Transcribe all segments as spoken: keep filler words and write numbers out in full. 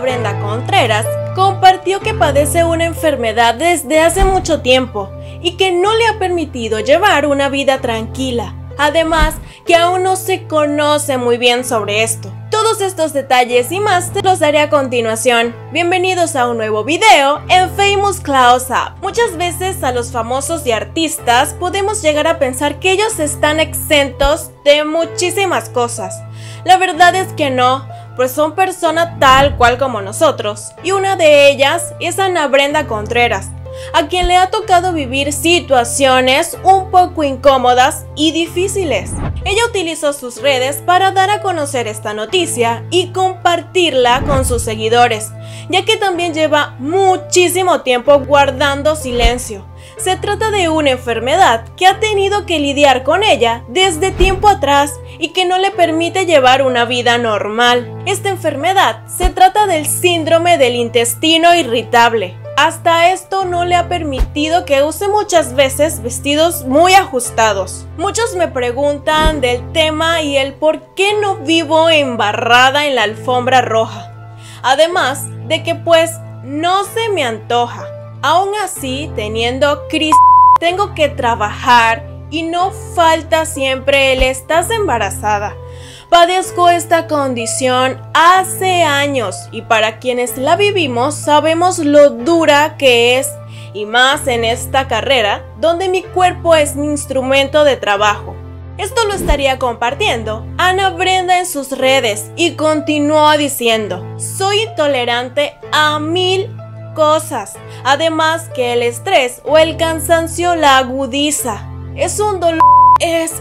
Brenda Contreras compartió que padece una enfermedad desde hace mucho tiempo y que no le ha permitido llevar una vida tranquila. Además, que aún no se conoce muy bien sobre esto. Todos estos detalles y más te los daré a continuación. Bienvenidos a un nuevo video en Famous Close Up. Muchas veces a los famosos y artistas podemos llegar a pensar que ellos están exentos de muchísimas cosas. La verdad es que no, pues son personas tal cual como nosotros, y una de ellas es Ana Brenda Contreras, a quien le ha tocado vivir situaciones un poco incómodas y difíciles. Ella utilizó sus redes para dar a conocer esta noticia y compartirla con sus seguidores, ya que también lleva muchísimo tiempo guardando silencio. Se trata de una enfermedad que ha tenido que lidiar con ella desde tiempo atrás y que no le permite llevar una vida normal. Esta enfermedad se trata del síndrome del intestino irritable. Hasta esto no le ha permitido que use muchas veces vestidos muy ajustados. Muchos me preguntan del tema y el por qué no vivo embarrada en la alfombra roja. Además de que pues no se me antoja. Aún así, teniendo crisis, tengo que trabajar y no falta siempre el "estás embarazada". Padezco esta condición hace años y para quienes la vivimos sabemos lo dura que es, y más en esta carrera donde mi cuerpo es mi instrumento de trabajo. Esto lo estaría compartiendo Ana Brenda en sus redes y continuó diciendo: soy intolerante a mil cosas, además que el estrés o el cansancio la agudiza. Es un dolor es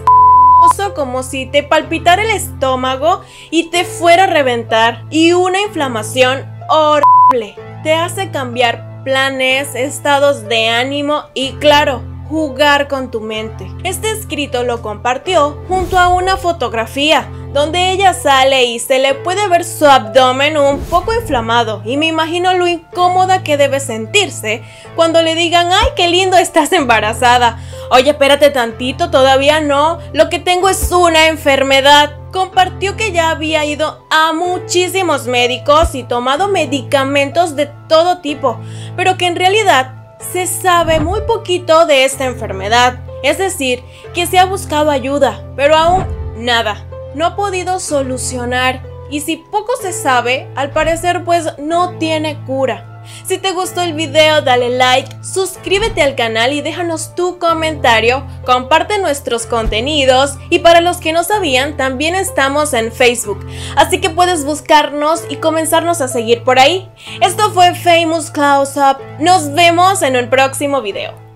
como si te palpitara el estómago y te fuera a reventar, y una inflamación horrible. Te hace cambiar planes, estados de ánimo y, claro, jugar con tu mente. Este escrito lo compartió junto a una fotografía donde ella sale y se le puede ver su abdomen un poco inflamado, y me imagino lo incómoda que debe sentirse cuando le digan: ¡ay, qué lindo, estás embarazada! Oye, espérate tantito, todavía no, lo que tengo es una enfermedad. Compartió que ya había ido a muchísimos médicos y tomado medicamentos de todo tipo, pero que en realidad se sabe muy poquito de esta enfermedad. Es decir, que se ha buscado ayuda, pero aún nada. No ha podido solucionar, y si poco se sabe, al parecer pues no tiene cura. Si te gustó el video, dale like, suscríbete al canal y déjanos tu comentario, comparte nuestros contenidos, y para los que no sabían, también estamos en Facebook, así que puedes buscarnos y comenzarnos a seguir por ahí. Esto fue Famous Close Up, nos vemos en un próximo video.